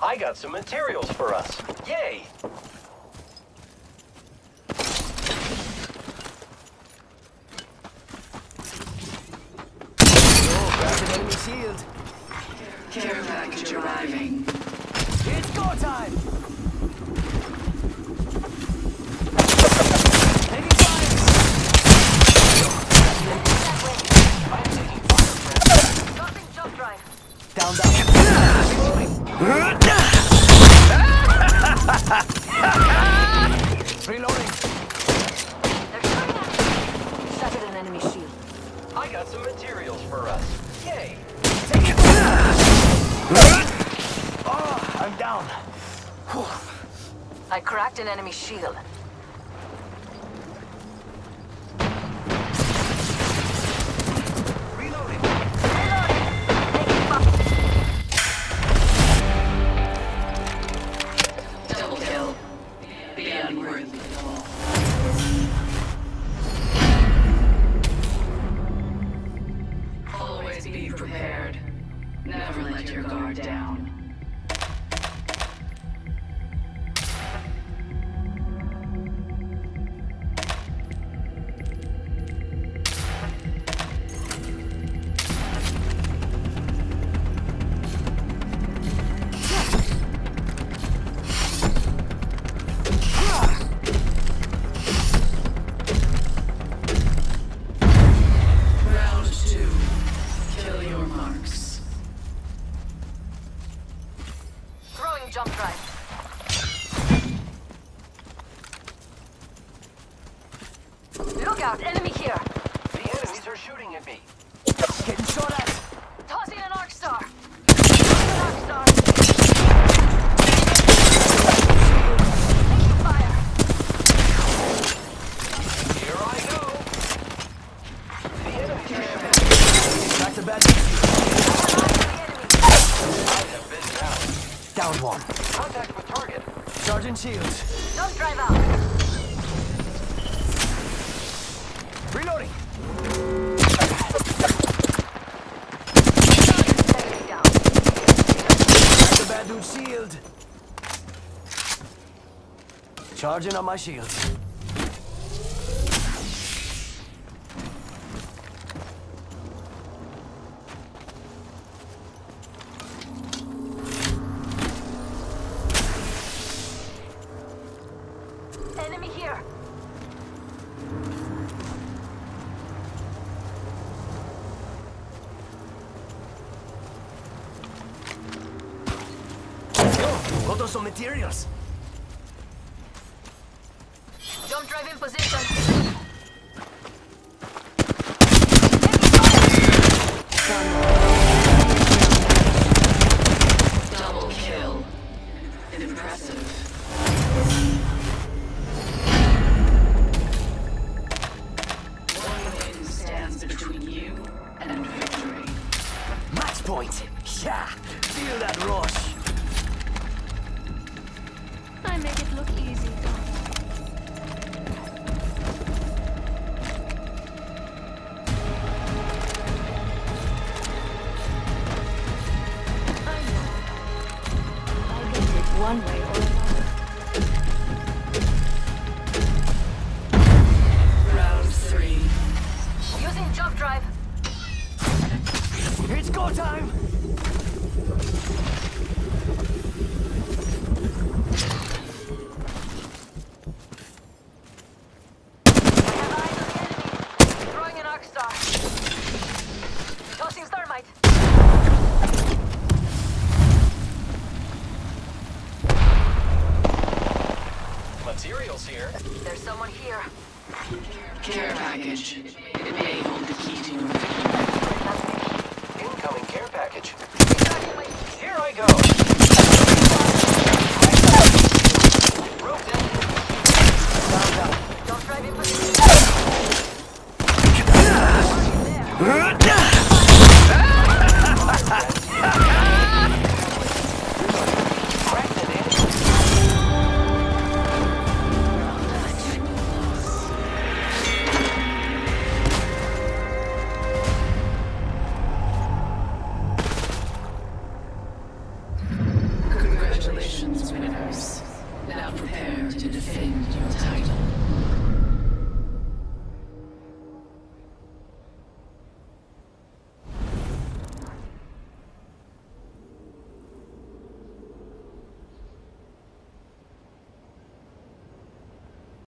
I got some materials for us. Yay! Oh, grab an enemy shield. Care package arriving. It's go time! Taking fire! I'm taking fire, friend. Dropping jump drive. Down, down. Reloading. They're shooting at me. Shattered an enemy shield. I got some materials for us. Yay! Take it. Oh, I'm down. I cracked an enemy shield. Reloading. Double kill. The unworthy fall. Always be prepared. Never let your guard down. Round 2. Kill your marks. Throwing jump drive. Look out, enemy here. The enemies are shooting at me. Getting shot at. Tossing an arc star. Tossing an arc star. Taking fire. Here I go. The enemies are shooting. Back to bed. I have been down. Down one. Contact with target. Sergeant shields. Jump drive out. Reloading. Enemy down. Back to bad dude shield. Charging on my shields. Enemy here. Yo, got us some materials. Jump drive in position. Double kill. Impressive. One win stands between you and victory. Match point. Yeah. Feel that rush. I make it look easy. I know. I'll get it one way or another. Round 3. Using jump drive. It's go time. I have eyes on the enemy. Throwing an arc star. Tossing thermite. to defend your